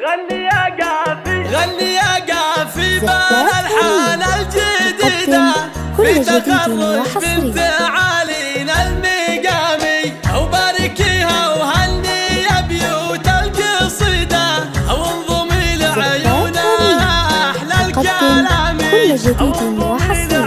غني يا قافي غني يا قافي بالألحان الجديدة في تخرج بنت علينا المقامي، وباركيها وهني يا بيوت القصيدة، وانضمي لعيونها أحلى الكلام، كل جديد وحصري.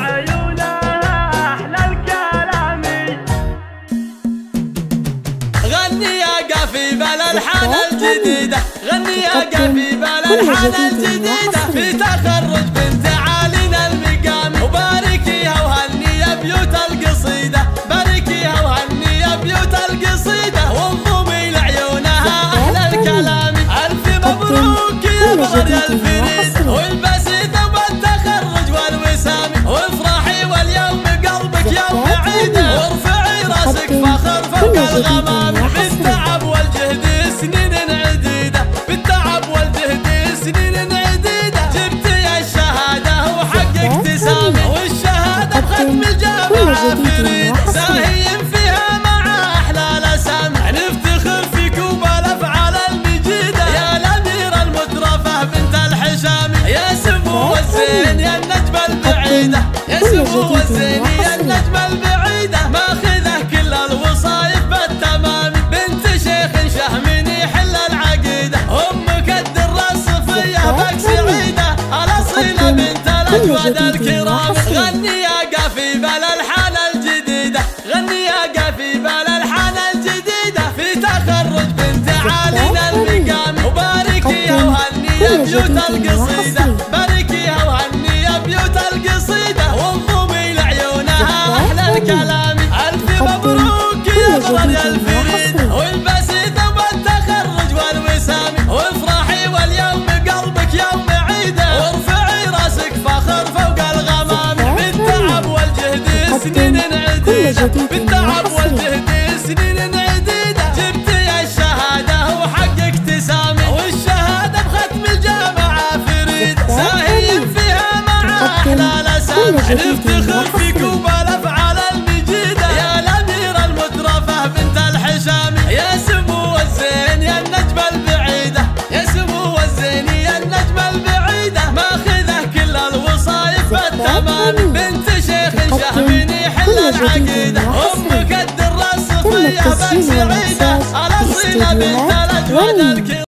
غني يا قافي بالألحان الجديدة، غني يا قافي بالألحان الجديدة في تخرج بنت علينا المقام، وباركيها وهني يا بيوت القصيدة، باركيها وهني يا بيوت القصيدة، وانضمي لعيونها أحلى الكلام. ألف مبروك يا بغر الفريد، والبسي ثوب التخرج والوسام، وافرحي واليوم قلبك يوم عيده، وارفعي راسك فخر فوق الغمام، بالتعب والجهد سنين عديدة، بالتعب والجهد سنين عديدة، جبتي الشهادة وحققت سامي، والشهادة بختم الجامعة فريد، ساهين فيها مع أحلى الأسامي، نفتخر فيك وبالأفعال المجيدة، يا الأميرة المترفة بنت الحشامي، يا سمو الزين يا النجمة البعيدة، يا سمو الزين يا النجمة البعيدة، ماخذه كل الوصايف بالتمام، بنت شيخ شهم يحل العقيدة، أمك الدرة الصفية بك سعيدة، الأصيلة بنت الأجود الكرام. غني يا قافي بالألحان الجديدة، غني يا قافي بالألحان الجديدة في تخرج بنت علينا المقام، وباركيها وهني يا بيوت القصيدة، باركيها وهني يا بيوت القصيدة، وانضمي لعيونها أحلى الكلام. ألف مبروك يا بغر الفريد، والبسي ثوب التخرج والوسام، وافرحي واليوم قلبك يوم عيده، وارفعي راسك فخر فوق الغمام، بالتعب والجهد سنين عديدة، بالتعب والجهد سنين عديدة، جبتي الشهادة وحققت سامي، والشهادة بختم الجامعة فريد، ساهين فيها مع أحلى الأسامي، نفتخر فيك وبالأفعال المجيدة، يا الأميرة المترفة بنت الحشامي، يا سمو الزين يا النجمة البعيدة، يا سمو الزين يا النجمة البعيدة، ماخذه كل الوصايف بالتمام، بنت شيخ شهم يحل العقيدة، أمك الدرة الصفية بك سعيدة، الأصيلة بنت الأجود الكرام.